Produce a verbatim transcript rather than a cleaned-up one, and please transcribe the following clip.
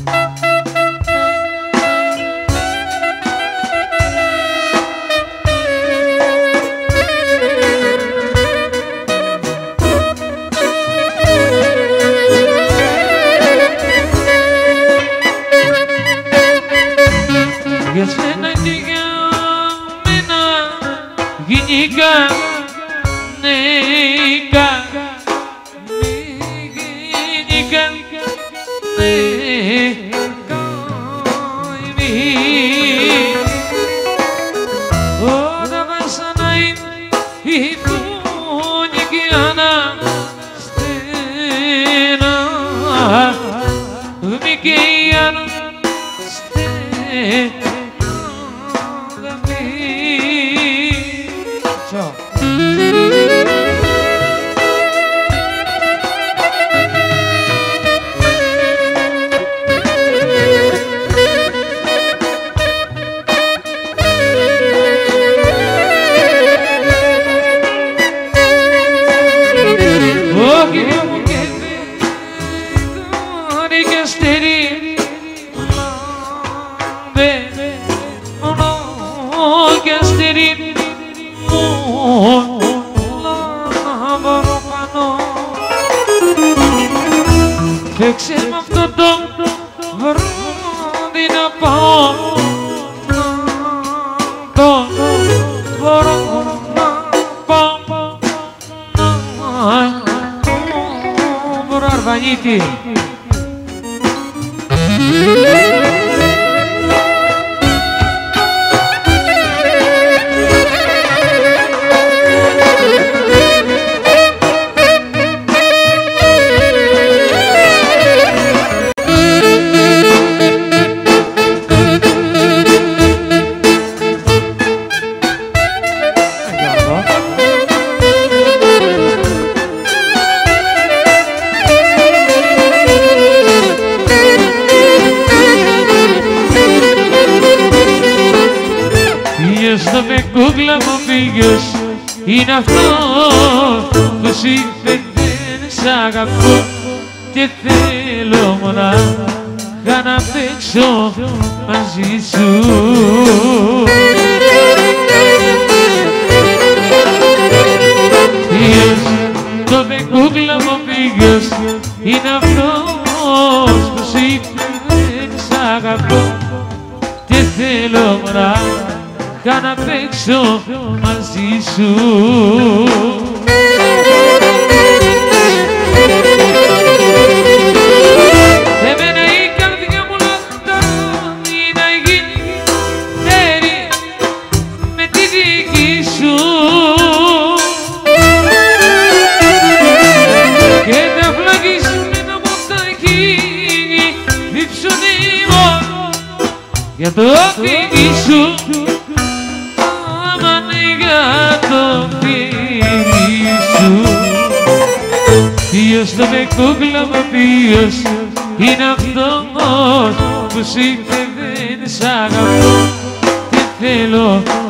Για σένα και για μένα γυναίκα, νέικα, γυναίκα, νέικα, όταν βασανάει η φούνη και αναστένα, και η αναστένα. Φέξε μ' αυτό το βράδυ να πάω, το μπορώ να πάω, να μπορώ Αρβανίτη. Στο με κούκλα μου πήγες, είναι αυτό που σου είπε δεν σ' αγαπώ και θέλω μονάχα να παίξω μαζί σου. Στο με κούκλα μου πήγες, είναι αυτός που σου είπε δεν σ' αγαπώ και θέλω μονάχα να παίξω μαζί σου. Εμένα η καρδιά μου λαχταρώνει να γίνει τέρι με τη δική σου και τα φλαγισμένα μου τα χείλη διψωνεί μόνο για το φίλι σου. Ποιος το με κούκλα μου ποιος είναι αυτός που σου είπε δεν σ' αγαπώ και θέλω